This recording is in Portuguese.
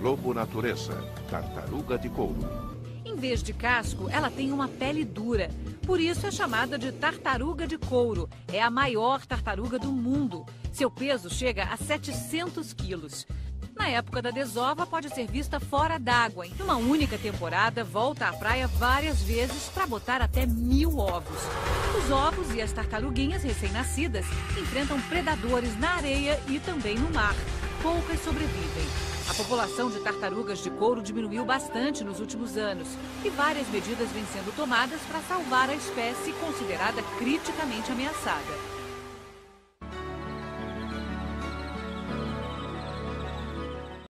Globo Natureza, tartaruga de couro. Em vez de casco, ela tem uma pele dura. Por isso é chamada de tartaruga de couro. É a maior tartaruga do mundo. Seu peso chega a 700 quilos. Na época da desova, pode ser vista fora d'água. Em uma única temporada, volta à praia várias vezes para botar até 1000 ovos. Os ovos e as tartaruguinhas recém-nascidas enfrentam predadores na areia e também no mar. Poucas sobrevivem. A população de tartarugas de couro diminuiu bastante nos últimos anos e várias medidas vêm sendo tomadas para salvar a espécie considerada criticamente ameaçada.